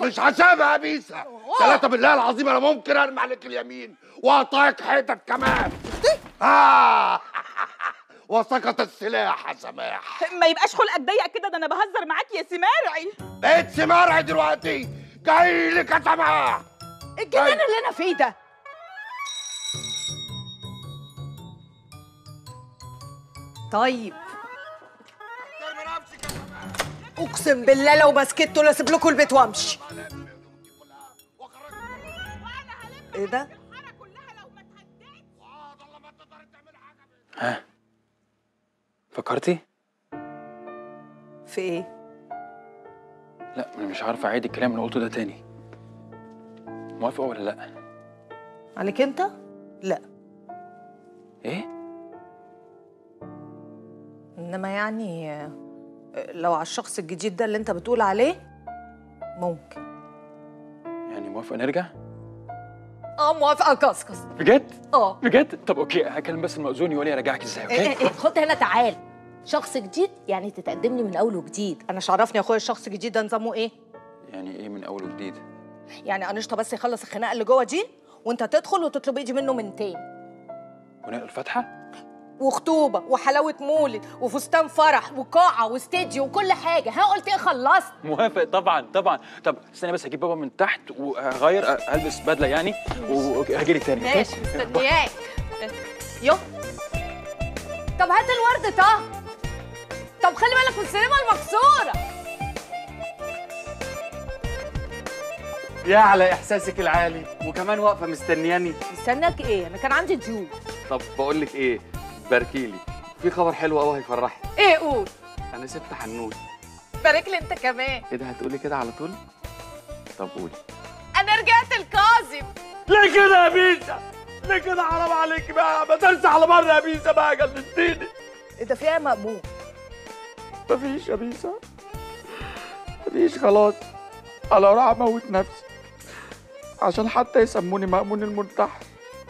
مش هسيبها يا بيسا. 3 بالله العظيم انا ممكن ارمي عليك اليمين واقطعك حتت كمان. وسقط السلاح يا سماح. ما يبقاش خلقك ضيق كده، ده انا بهزر معاك يا سمارعي. بقيت سمارعي دلوقتي، جاي لك يا سماح. الجنان اللي انا فيه ده. طيب اقسم بالله لو ما سكتوا لاسيب لكم البيت وامشي. ايه ده؟ ها فكرتي؟ في ايه؟ لا انا مش عارفه اعيد الكلام اللي قلته ده تاني. موافقه ولا لا؟ عليك انت؟ لا. ايه؟ انما يعني لو على الشخص الجديد ده اللي انت بتقول عليه ممكن. يعني موافقه نرجع؟ موافقه كسكس. بجد؟ بجد؟ طب اوكي، هكلم بس المأذون يقول لي ارجعك ازاي. اوكي؟ خد هنا تعال. شخص جديد يعني تتقدم لي من اول وجديد. انا شرفني يا اخويا الشخص الجديد ده نظامه ايه؟ يعني ايه من اول وجديد؟ يعني انشطه بس يخلص الخناقه اللي جوه دي وانت تدخل وتطلب ايدي منه منتين. ونقل الفاتحه؟ وخطوبه وحلاوه مولد وفستان فرح وقاعه واستديو وكل حاجه. قلت ايه؟ خلصت. موافق طبعا طبعا. طب استني بس هجيب بابا من تحت وهغير، هلبس بدله يعني وهجي لك تاني. ماشي مستنياك. يو طب هات الورد. طب خلي بالك من السينما المكسوره. يا على احساسك العالي، وكمان واقفه مستنياني. مستناك ايه؟ انا كان عندي ضيوف. طب بقول لك ايه، باركيلي في خبر حلو قوي هيفرحك. ايه؟ قول. انا سبت حنوت. بارك لي انت كمان. ايه ده، هتقولي كده على طول؟ طب قولي. انا رجعت الكاظم. ليه كده يا بيسا؟ ليه كده؟ حرام عليك بقى، ما ترسى على بره يا بيسا بقى، جننتيني. ايه ده؟ فيها مأمون؟ مفيش يا بيسا، مفيش خلاص. انا راح اموت نفسي عشان حتى يسموني مأمون المنتحر.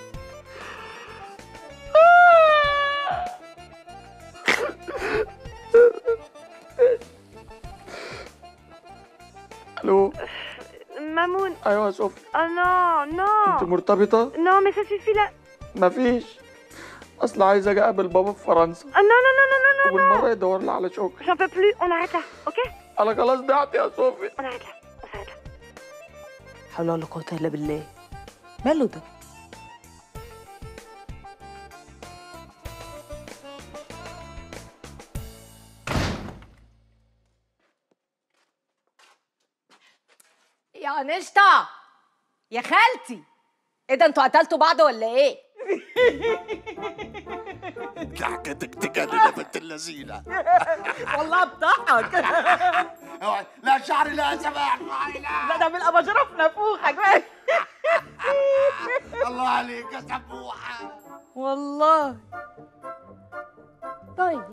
الو مامون. ايوه يا صوفي. نو انت مرتبطه؟ نو مي سا سوفي لا. مفيش، اصل عايز اجي اقابل بابا في فرنسا. نو نو نو نو نو وبالمره يدور لي على شغل. j'en peux plus on arrête là ok. انا خلاص ضعت يا صوفي. on arrête là on s'arrête là. حول ولا قوة الا بالله. ماله ده؟ يا نشطة يا خالتي، ايه ده انتوا قتلتوا بعض ولا ايه؟ ضحكتك تجنن يا بنت اللذينه. والله بضحك. لا شعري لا يا سماح. لا ده بالاباجوره في نافوخك. الله عليك يا سبوحه والله. طيب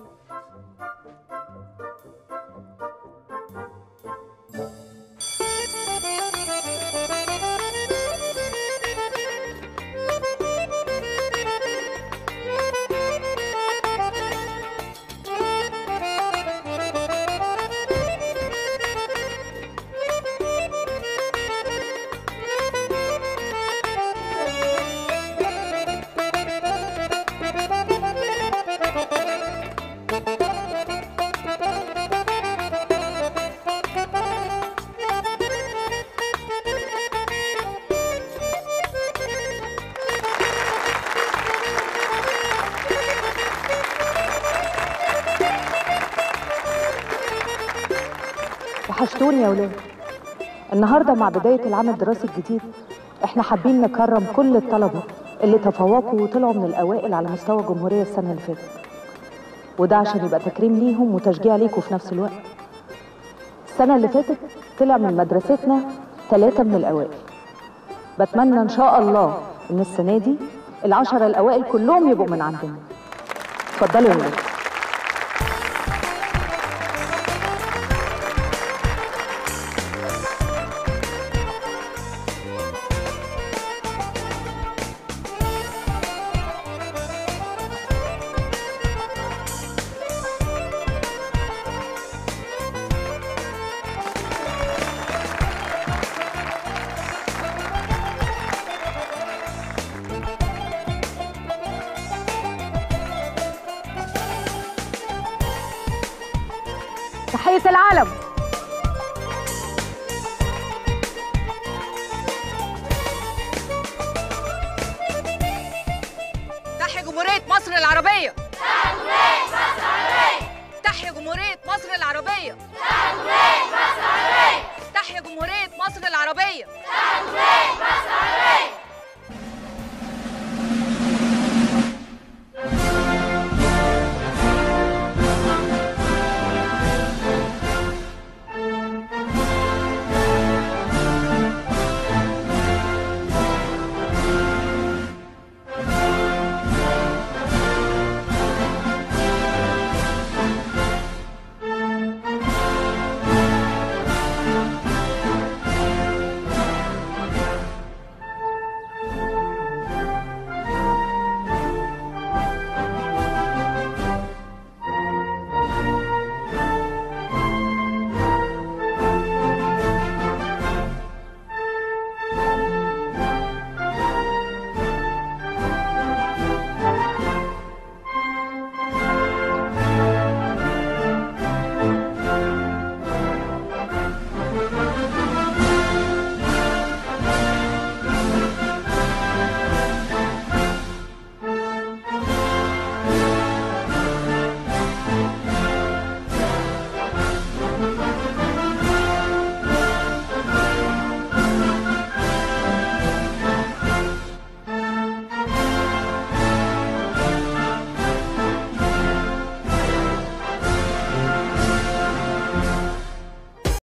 وحشتوني يا ولاد. النهارده مع بداية العام الدراسي الجديد احنا حابين نكرم كل الطلبة اللي تفوقوا وطلعوا من الأوائل على مستوى الجمهورية السنة اللي فاتت، وده عشان يبقى تكريم ليهم وتشجيع ليكوا في نفس الوقت. السنة اللي فاتت طلع من مدرستنا 3 من الأوائل. بتمنى إن شاء الله إن السنة دي ال10 الأوائل كلهم يبقوا من عندنا. اتفضلوا يا ولاد. رئيس العالم. تحيا جمهورية مصر العربية. تحيا جمهورية مصر العربية. تحيا جمهورية مصر العربية.